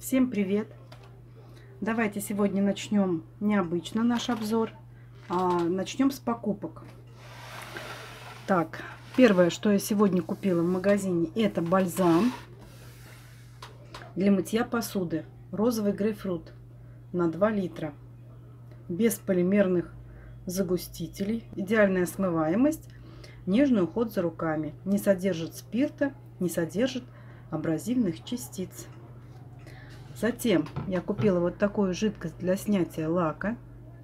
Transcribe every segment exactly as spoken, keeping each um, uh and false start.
Всем привет! Давайте сегодня начнем необычно наш обзор, а начнем с покупок. Так, первое, что я сегодня купила в магазине, это бальзам для мытья посуды. Розовый грейпфрут на два литра. Без полимерных загустителей. Идеальная смываемость. Нежный уход за руками. Не содержит спирта, не содержит абразивных частиц. Затем я купила вот такую жидкость для снятия лака.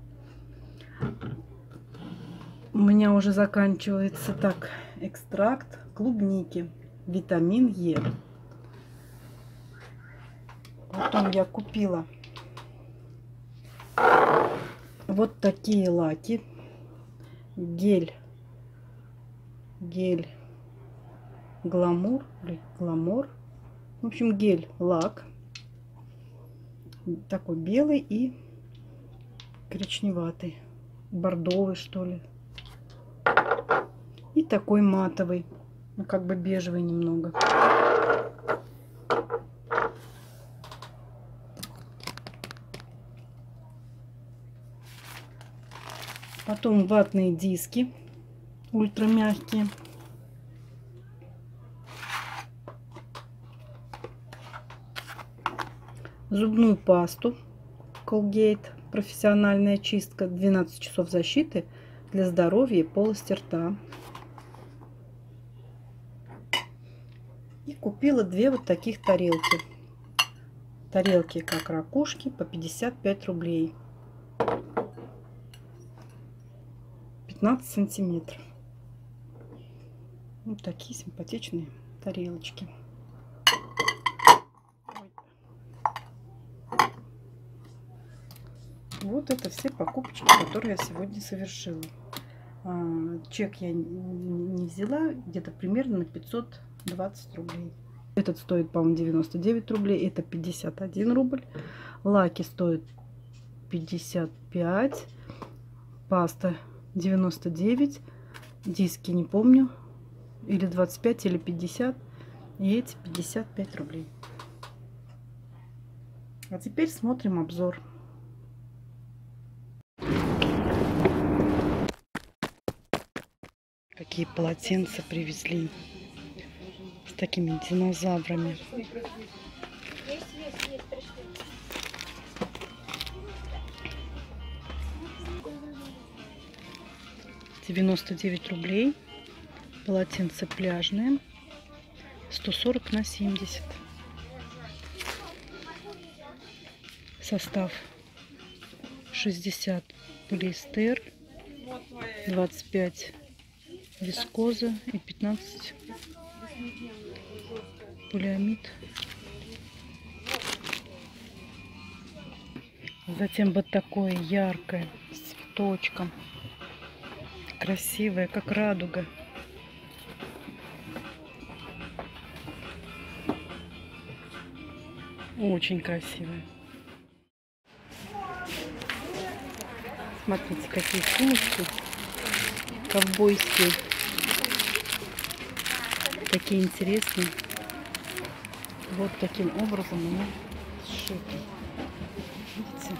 У меня уже заканчивается так экстракт клубники, витамин Е. Потом я купила вот такие лаки. Гель, гель гламур, гламур. В общем, гель-лак. Такой белый и коричневатый, бордовый, что ли. И такой матовый, ну, как бы бежевый немного. Потом ватные диски ультрамягкие. Зубную пасту Colgate, профессиональная чистка, двенадцать часов защиты для здоровья и полости рта. И купила две вот таких тарелки. Тарелки как ракушки по пятьдесят пять рублей. пятнадцать сантиметров. Вот такие симпатичные тарелочки. Вот это все покупочки, которые я сегодня совершила. Чек я не взяла, где-то примерно на пятьсот двадцать рублей. Этот стоит, по-моему, девяносто девять рублей, это пятьдесят один рубль. Лаки стоят пятьдесят пять, паста девяносто девять, диски не помню, или двадцать пять, или пятьдесят, и эти пятьдесят пять рублей. А теперь смотрим обзор. Какие полотенца привезли с такими динозаврами. девяносто девять рублей. Полотенце пляжное. сто сорок на семьдесят. Состав шестьдесят полиэстер, двадцать пять вискоза и пятнадцать полиамид. Затем вот такое яркое с цветочком, красивое, как радуга. Очень красивое. Смотрите, какие сумочки ковбойские. Такие интересные. Вот таким образом они сшиты. Видите?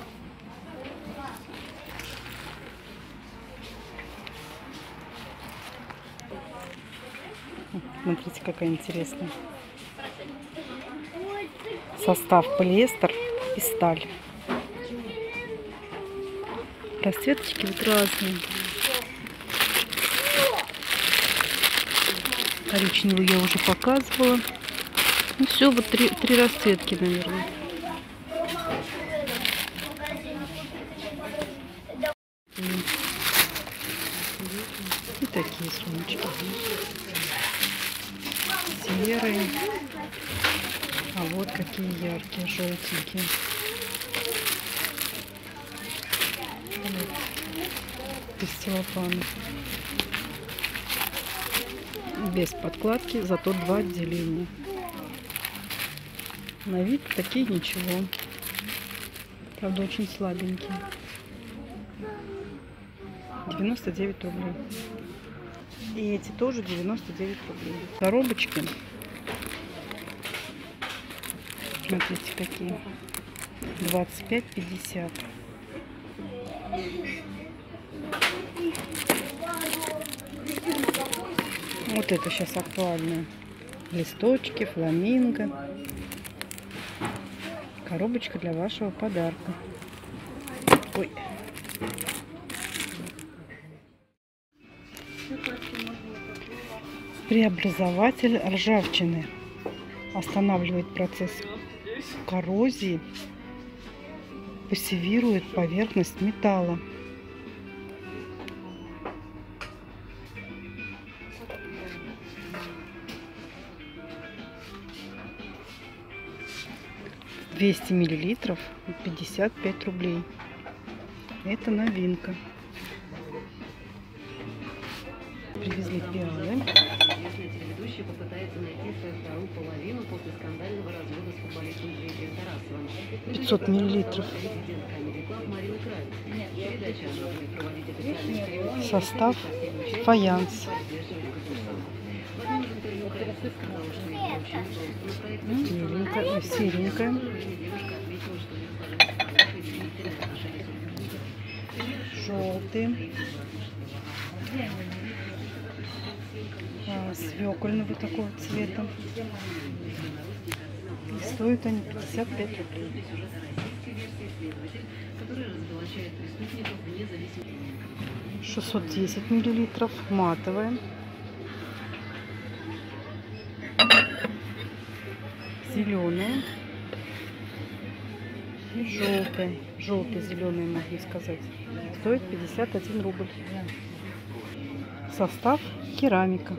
Смотрите, какая интересная. Состав полиэстер и сталь. Расцветочки вот разные. Коричневую я уже показывала. Ну все, вот три, три расцветки, наверное. И такие сумочки. Серые. А вот какие яркие, желтенькие. Вот. Из целлофана. Без подкладки, зато два отделения. На вид такие ничего. Правда, очень слабенькие. девяносто девять рублей. И эти тоже девяносто девять рублей. Коробочки смотрите, какие. двадцать пять пятьдесят. Вот это сейчас актуально. Листочки, фламинго. Коробочка для вашего подарка. Ой. Преобразователь ржавчины. Останавливает процесс коррозии. Пассивирует поверхность металла. двести миллилитров, пятьдесят пять рублей. Это новинка. Привезли пиалы. Телеведущий попытается найти свою вторую половину после скандального развода с футболистом Дмитрием Тарасовым. пятьсот миллилитров. Состав фаянс. Беленькая, серенькая. Желтый. А, свекольного такого цвета. И стоят они пятьдесят пять рублей. шестьсот десять миллилитров. Матовая. Зеленая и желтая. Желто-зеленая, могу сказать. Стоит пятьдесят один рубль. Состав керамика.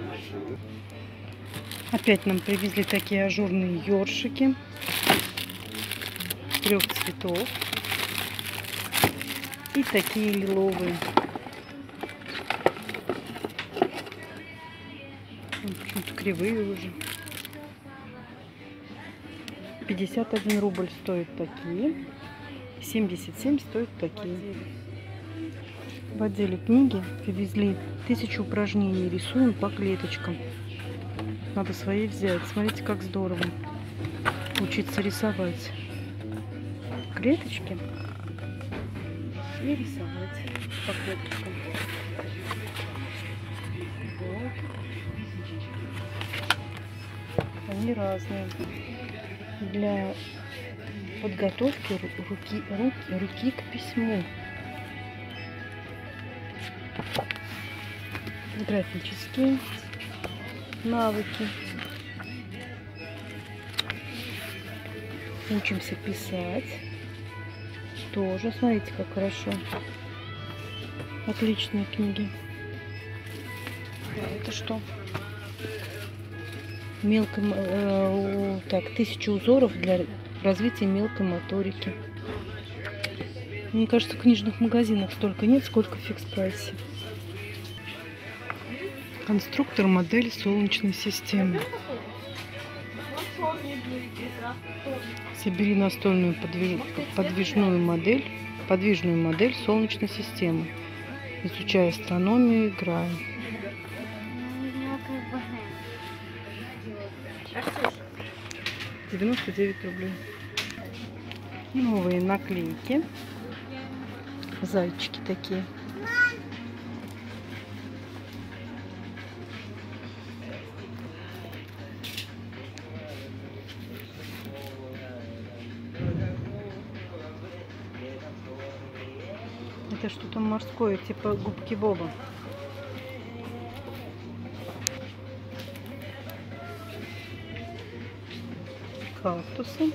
Опять нам привезли такие ажурные ёршики трех цветов. И такие лиловые. Чуть кривые уже. пятьдесят один рубль стоят такие. семьдесят семь стоят такие. В отделе книги привезли тысячу упражнений. Рисуем по клеточкам. Надо свои взять. Смотрите, как здорово учиться рисовать клеточки и рисовать по клеточкам. Вот. Они разные. Для подготовки руки, руки, руки к письму. Графические навыки. Учимся писать. Тоже, смотрите, как хорошо. Отличные книги. Это что? Мелко, э, так, тысяча узоров для развития мелкой моторики. Мне кажется, в книжных магазинах столько нет, сколько в фикс-прайсе. Конструктор модели Солнечной системы. Собери настольную подвиж... подвижную модель, подвижную модель Солнечной системы. Изучай астрономию, играй. девяносто девять рублей. Новые наклейки. Зайчики такие. Это что-то морское, типа губки Боба. Кактусы.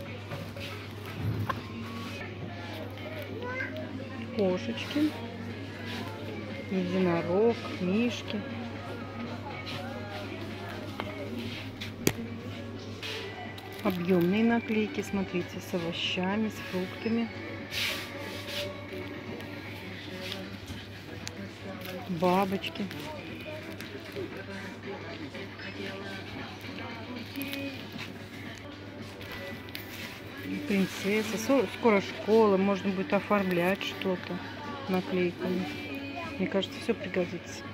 Кошечки. Единорог, мишки. Объемные наклейки, смотрите, с овощами, с фруктами. Бабочки. Принцесса. Скоро школа, можно будет оформлять что-то наклейками. Мне кажется, все пригодится.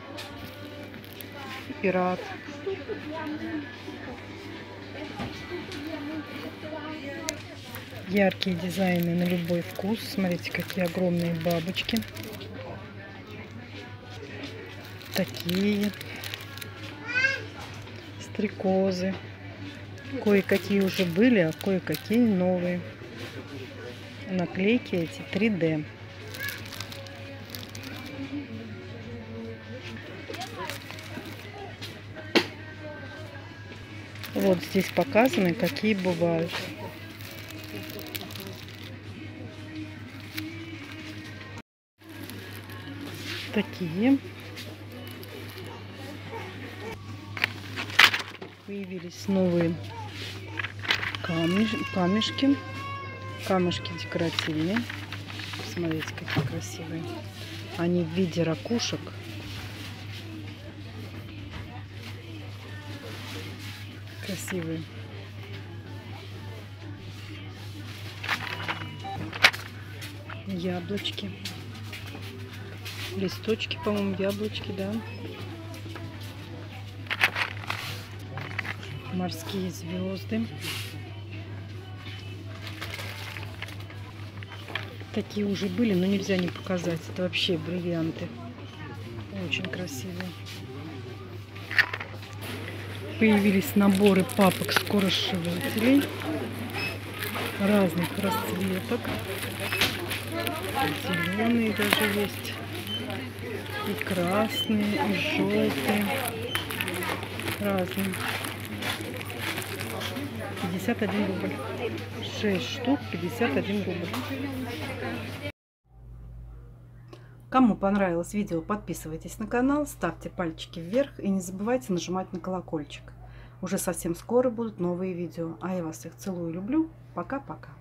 Пират. Яркие дизайны на любой вкус. Смотрите, какие огромные бабочки. Такие. Стрекозы. Кое-какие уже были, а кое-какие новые. Наклейки эти три дэ. Вот здесь показаны, какие бывают. Такие. Появились новые камеш... камешки. Камешки декоративные. Смотрите, какие красивые. Они в виде ракушек. Красивые. Яблочки. Листочки, по-моему, яблочки, да. Морские звезды. Такие уже были, но нельзя не показать. Это вообще бриллианты. Очень красивые. Появились наборы папок скоросшивателей разных расцветок. Зеленые даже есть. И красные, и желтые. Разные. пятьдесят один рубль. шесть штук, пятьдесят один рубль. Кому понравилось видео, подписывайтесь на канал, ставьте пальчики вверх и не забывайте нажимать на колокольчик. Уже совсем скоро будут новые видео. А я вас всех целую и люблю. Пока-пока.